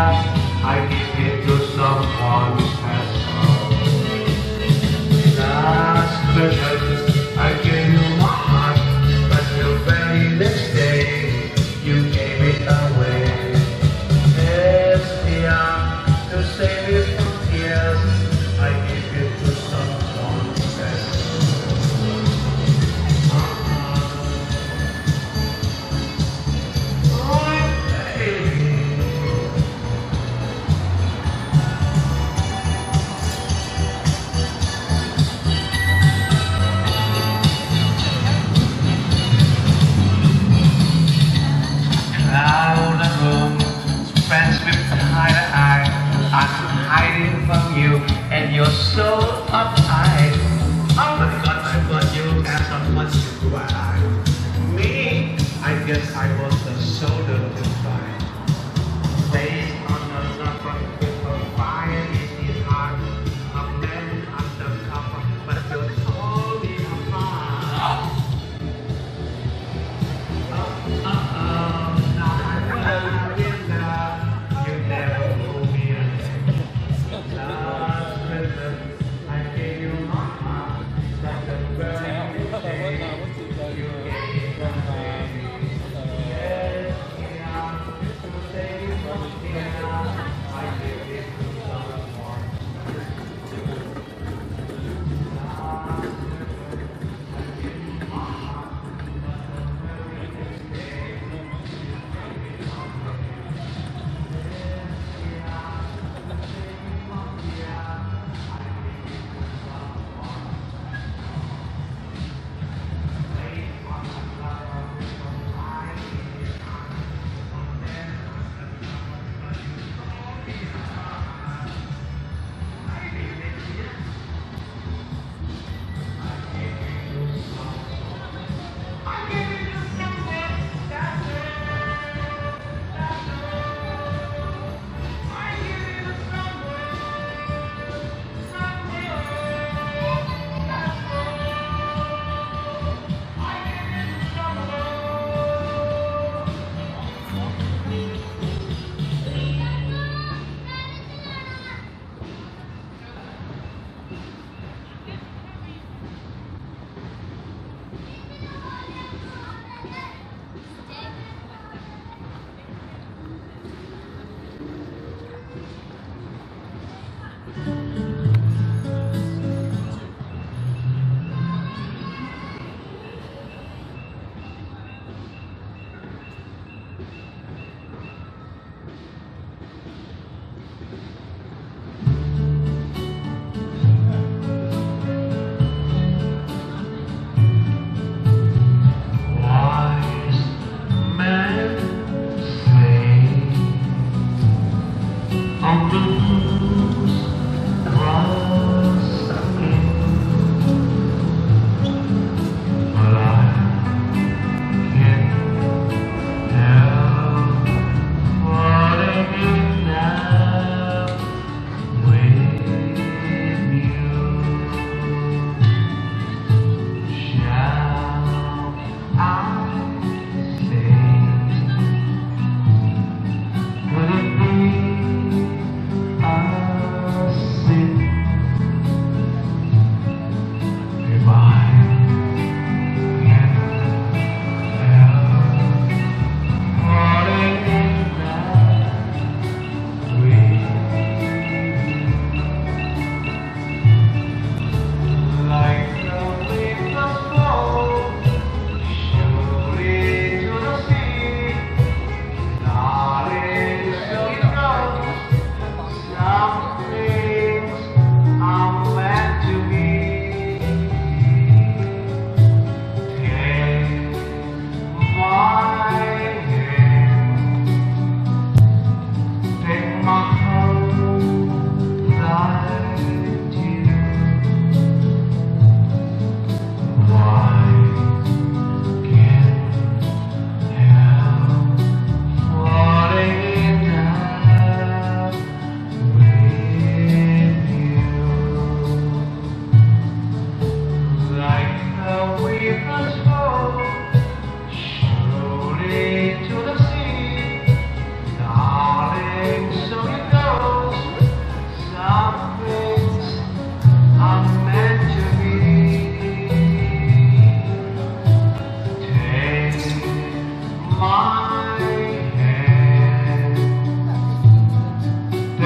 I give it to someone special. Last Christmas, I gave you my heart, but the very next day, you gave it away. Yes, dear, to save you from tears, I give it to someone special. Oh, baby. Crowd and room, friends with hide eye. I'm hiding from you, and you're so uptight. Oh my God, I thought you had someone to cry. Me, I guess I was the shoulder to cry. Based on the number with a fire in his heart, a man undercover, but you're totally apart.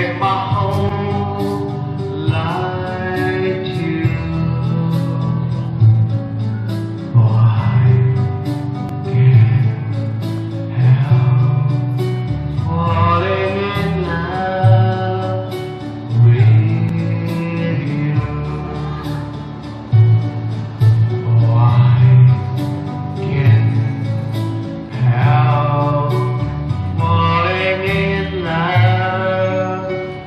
make my whole life to you. Oh, I can't help falling in love with you. Oh, I can't help falling in love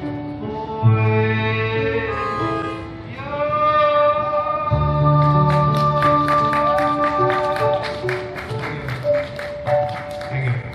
with you. Thank you.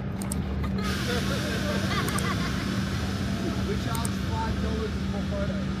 We charge $5 for photos.